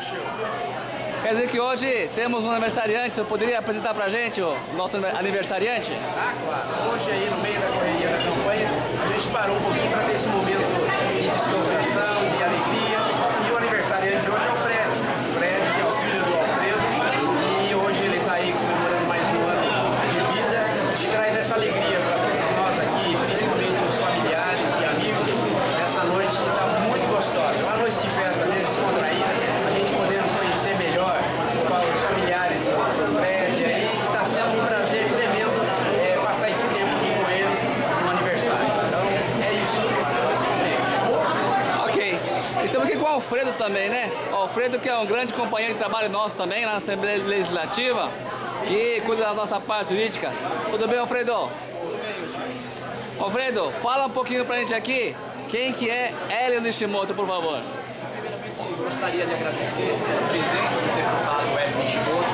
show. Quer dizer que hoje temos um aniversariante, você poderia apresentar pra gente o nosso aniversariante? Ah, claro. Hoje aí no meio da correria da campanha, a gente parou um pouquinho para ter esse momento de descontração, de alegria. E o aniversariante de hoje é o Fred. O Fred, que é o filho do Alfredo. E hoje ele está aí comemorando mais um ano de vida e traz essa alegria para todos nós aqui, principalmente os familiares e amigos. Essa noite que está muito gostosa. Uma noite de festa mesmo, descontraída, a gente podendo conhecer melhor os familiares do Fred aí. E está sendo um prazer tremendo passar esse tempo aqui com eles no aniversário. Então é isso. Ok. Estamos aqui com o Alfredo também, né? O Alfredo, que é um grande companheiro de trabalho nosso também, lá na Assembleia Legislativa, que cuida da nossa parte jurídica. Tudo bem, Alfredo? Alfredo, fala um pouquinho pra gente aqui, quem que é Hélio Nishimoto, por favor. Gostaria de agradecer a presença do deputado Hélio Nishimoto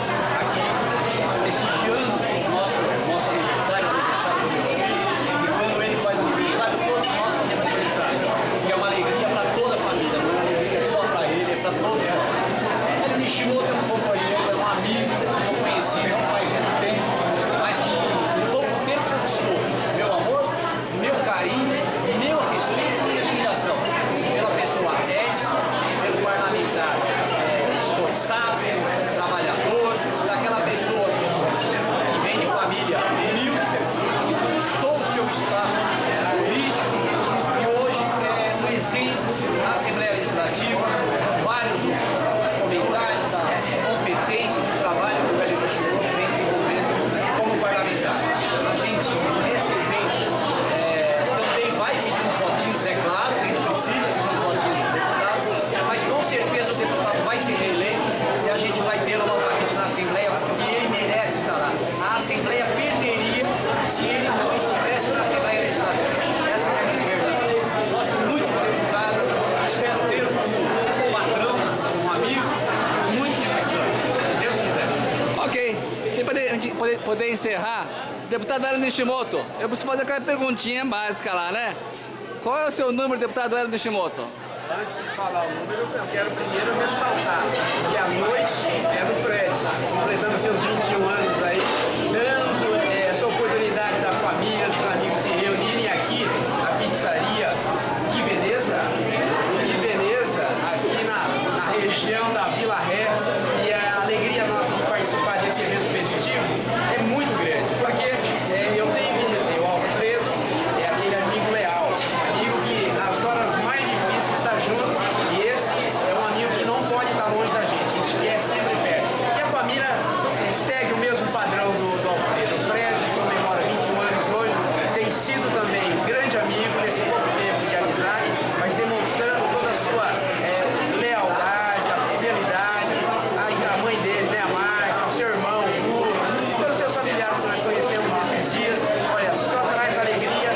aqui, prestigiando o nosso aniversário do meu filho. E quando ele faz aniversário, todos nós fazemos aniversário. Que é uma alegria para toda a família, não é uma alegria só para ele, é para todos nós. Hélio Nishimoto é um companheiro, é um amigo que eu conheci não faz muito tempo, mas que em pouco tempo conquistou meu amor, meu carinho, meu respeito e admiração pela pessoa ética, pelo parlamentar esforçado, trabalhador, daquela pessoa que vem de família humilde, que conquistou o seu espaço político e hoje é um exemplo na Assembleia Legislativa. São vários os comentários da competência do trabalho que o Hélio Nishimoto vem desenvolvendo como parlamentar. A gente, nesse evento, também vai pedir uns votinhos, é claro, a gente precisa pedir uns votinhos do deputado, mas com certeza o deputado vai ser reeleito e a gente vai tê-lo novamente na Assembleia, porque ele merece estar lá. A Assembleia perderia se ele não estivesse na Assembleia Legislativa. Essa é a minha verdade. Gosto muito do deputado, espero tê-lo como patrão, como amigo, por muitos e muitos anos, se Deus quiser. Ok, e para a gente poder encerrar, deputado Hélio Nishimoto, eu preciso fazer aquela perguntinha básica lá, né? Qual é o seu número, deputado Hélio Nishimoto? Antes de falar o número, eu quero primeiro ressaltar que a noite é do Fred, completando seus 21 anos aí, dando essa oportunidade da família, dos amigos se reunirem aqui na pizzaria. Que beleza! Que beleza! Aqui na região da Vila Ré, e a alegria nossa de participar desse evento festivo é muito grande, porque eu tenho que dizer, o Alfredo é aquele amigo leal, amigo que nas horas mais difíceis está junto, e esse é um amigo que não pode estar longe da gente, a gente quer sempre perto. E a família segue o mesmo padrão do Alfredo. O Fred, que comemora 21 anos hoje, tem sido também um grande amigo nesse pouco tempo de amizade, mas demonstrando toda a sua lealdade, a fidelidade, a mãe dele, né, a Márcia, o seu irmão, o Lula, todos os seus familiares que nós conhecemos nesses dias. Olha, só traz alegria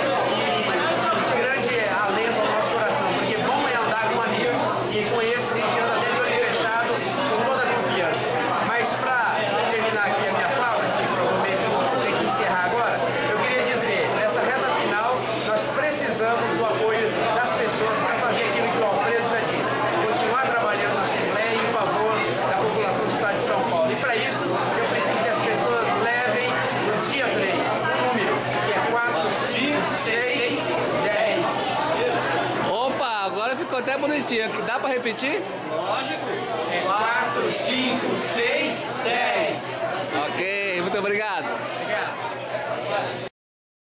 e grande alento ao nosso coração, porque bom é andar com amigos, e com esse a gente anda até de olho fechado, com toda a confiança. Mas para terminar aqui a minha fala, que provavelmente eu vou ter que encerrar agora, eu queria dizer, nessa reta final, nós precisamos do apoio das pessoas para fazer aquilo que o Alfredo já disse, continuar trabalhando na Assembleia em favor da população do estado de São Paulo. E para isso, eu preciso que as pessoas levem no dia 3 o número, que é 4, 5, 6, 10. Opa, agora ficou até bonitinho. Dá para repetir? Lógico. É 4, 5, 6, 10. Ok, muito obrigado. Obrigado.